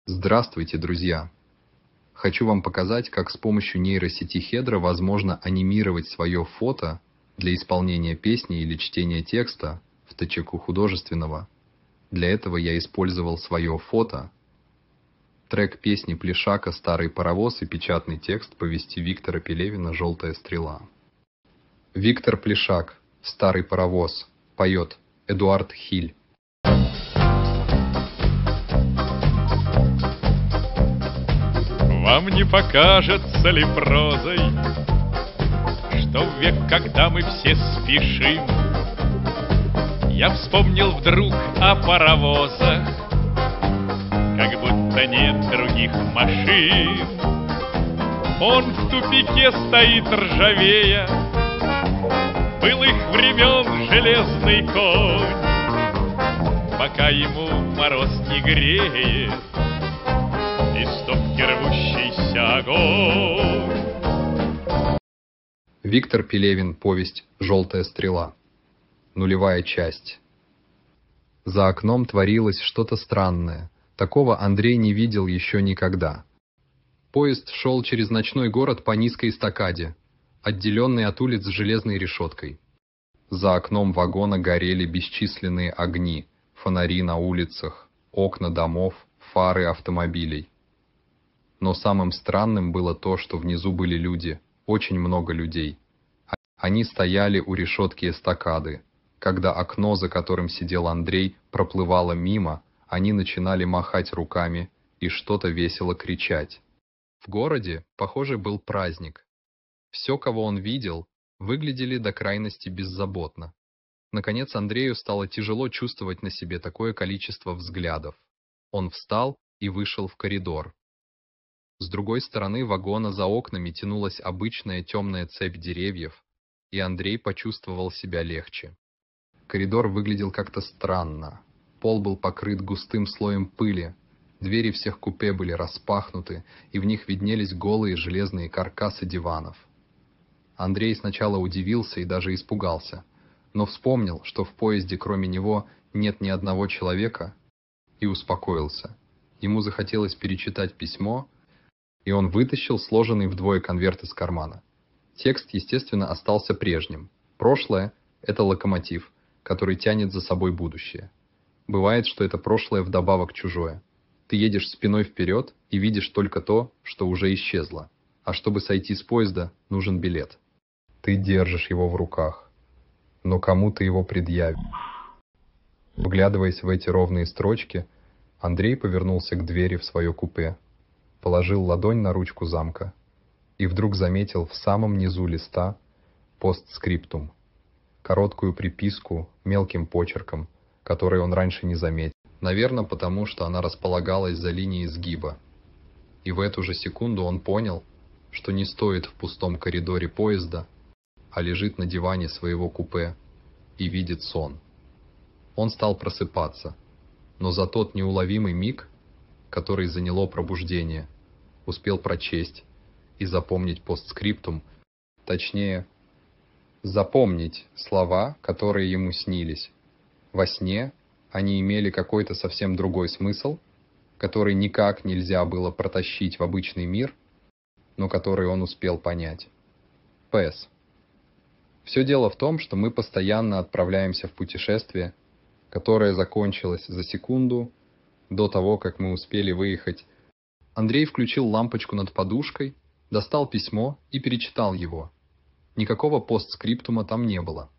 Здравствуйте, друзья! Хочу вам показать, как с помощью нейросети Hedra возможно анимировать свое фото для исполнения песни или чтения текста в ТЧК художественного. Для этого я использовал свое фото, трек песни Плешака «Старый паровоз» и печатный текст повести Виктора Пелевина «Желтая стрела». Виктор Плешак, «Старый паровоз», поет Эдуард Хиль. Вам не покажется ли прозой, что в век, когда мы все спешим, я вспомнил вдруг о паровозах, как будто нет других машин. Он в тупике стоит ржавея былых времен железный конь, пока ему мороз не греет из топки рвущийся огонь. Виктор Пелевин, повесть «Желтая стрела». Нулевая часть. За окном творилось что-то странное. Такого Андрей не видел еще никогда. Поезд шел через ночной город по низкой эстакаде, отделенный от улиц железной решеткой. За окном вагона горели бесчисленные огни, фонари на улицах, окна домов, фары автомобилей. Но самым странным было то, что внизу были люди, очень много людей. Они стояли у решетки эстакады. Когда окно, за которым сидел Андрей, проплывало мимо, они начинали махать руками и что-то весело кричать. В городе, похоже, был праздник. Все, кого он видел, выглядели до крайности беззаботно. Наконец Андрею стало тяжело чувствовать на себе такое количество взглядов. Он встал и вышел в коридор. С другой стороны вагона за окнами тянулась обычная темная цепь деревьев, и Андрей почувствовал себя легче. Коридор выглядел как-то странно. Пол был покрыт густым слоем пыли, двери всех купе были распахнуты, и в них виднелись голые железные каркасы диванов. Андрей сначала удивился и даже испугался, но вспомнил, что в поезде кроме него нет ни одного человека, и успокоился. Ему захотелось перечитать письмо, и он вытащил сложенный вдвое конверт из кармана. Текст, естественно, остался прежним. Прошлое – это локомотив, который тянет за собой будущее. Бывает, что это прошлое вдобавок чужое. Ты едешь спиной вперед и видишь только то, что уже исчезло. А чтобы сойти с поезда, нужен билет. Ты держишь его в руках, но кому ты его предъявишь? Вглядываясь в эти ровные строчки, Андрей повернулся к двери в свое купе, положил ладонь на ручку замка и вдруг заметил в самом низу листа постскриптум, короткую приписку мелким почерком, которой он раньше не заметил. Наверное, потому что она располагалась за линией сгиба. И в эту же секунду он понял, что не стоит в пустом коридоре поезда, а лежит на диване своего купе и видит сон. Он стал просыпаться, но за тот неуловимый миг, который заняло пробуждение, успел прочесть и запомнить постскриптум, точнее, запомнить слова, которые ему снились. Во сне они имели какой-то совсем другой смысл, который никак нельзя было протащить в обычный мир, но который он успел понять. П.С. Все дело в том, что мы постоянно отправляемся в путешествие, которое закончилось за секунду до того, как мы успели выехать. Андрей включил лампочку над подушкой, достал письмо и перечитал его. Никакого постскриптума там не было.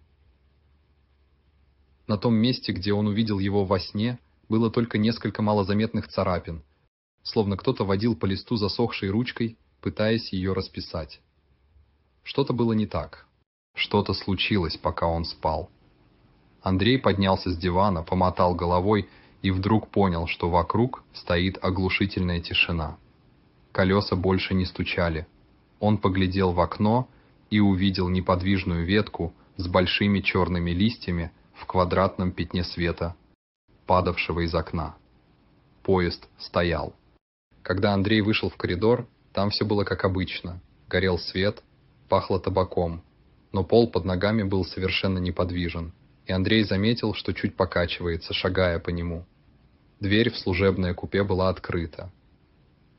На том месте, где он увидел его во сне, было только несколько малозаметных царапин, словно кто-то водил по листу засохшей ручкой, пытаясь ее расписать. Что-то было не так. Что-то случилось, пока он спал. Андрей поднялся с дивана, помотал головой и вдруг понял, что вокруг стоит оглушительная тишина. Колеса больше не стучали. Он поглядел в окно и увидел неподвижную ветку с большими черными листьями в квадратном пятне света, падавшего из окна. Поезд стоял. Когда Андрей вышел в коридор, там все было как обычно. Горел свет, пахло табаком, но пол под ногами был совершенно неподвижен, и Андрей заметил, что чуть покачивается, шагая по нему. Дверь в служебное купе была открыта,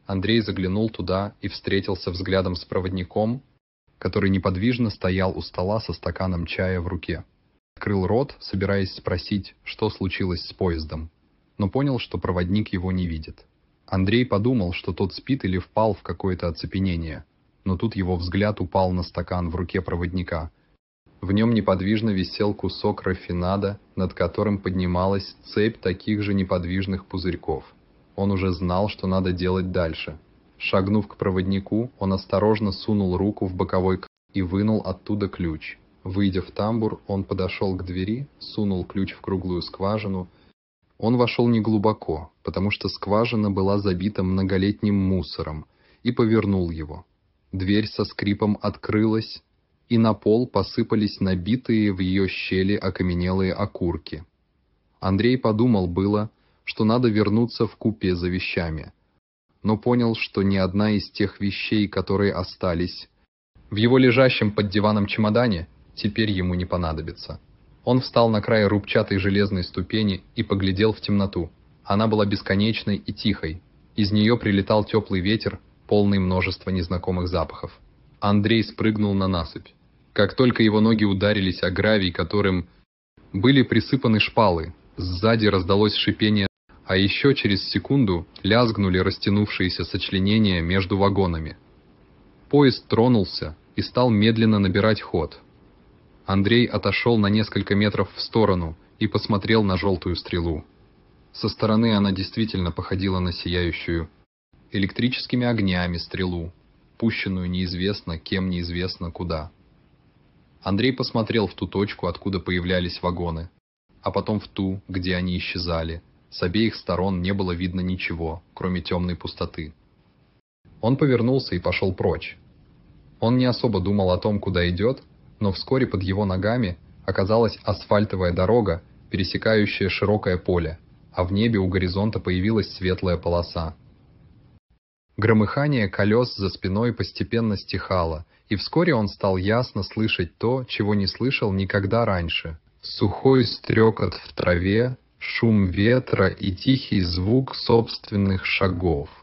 Андрей заглянул туда и встретился взглядом с проводником, который неподвижно стоял у стола со стаканом чая в руке. Открыл рот, собираясь спросить, что случилось с поездом, но понял, что проводник его не видит. Андрей подумал, что тот спит или впал в какое-то оцепенение, но тут его взгляд упал на стакан в руке проводника. В нем неподвижно висел кусок рафинада, над которым поднималась цепь таких же неподвижных пузырьков. Он уже знал, что надо делать дальше. Шагнув к проводнику, он осторожно сунул руку в боковой карман и вынул оттуда ключ. Выйдя в тамбур, он подошел к двери, сунул ключ в круглую скважину. Он вошел неглубоко, потому что скважина была забита многолетним мусором, и повернул его. Дверь со скрипом открылась, и на пол посыпались набитые в ее щели окаменелые окурки. Андрей подумал было, что надо вернуться в купе за вещами, но понял, что ни одна из тех вещей, которые остались в его лежащем под диваном чемодане, теперь ему не понадобится. Он встал на край рубчатой железной ступени и поглядел в темноту. Она была бесконечной и тихой. Из нее прилетал теплый ветер, полный множества незнакомых запахов. Андрей спрыгнул на насыпь. Как только его ноги ударились о гравий, которым были присыпаны шпалы, сзади раздалось шипение, а еще через секунду лязгнули растянувшиеся сочленения между вагонами. Поезд тронулся и стал медленно набирать ход. Андрей отошел на несколько метров в сторону и посмотрел на желтую стрелу. Со стороны она действительно походила на сияющую электрическими огнями стрелу, пущенную неизвестно кем, неизвестно куда. Андрей посмотрел в ту точку, откуда появлялись вагоны, а потом в ту, где они исчезали. С обеих сторон не было видно ничего, кроме темной пустоты. Он повернулся и пошел прочь. Он не особо думал о том, куда идет, но вскоре под его ногами оказалась асфальтовая дорога, пересекающая широкое поле, а в небе у горизонта появилась светлая полоса. Громыхание колес за спиной постепенно стихало, и вскоре он стал ясно слышать то, чего не слышал никогда раньше. Сухой стрекот в траве, шум ветра и тихий звук собственных шагов.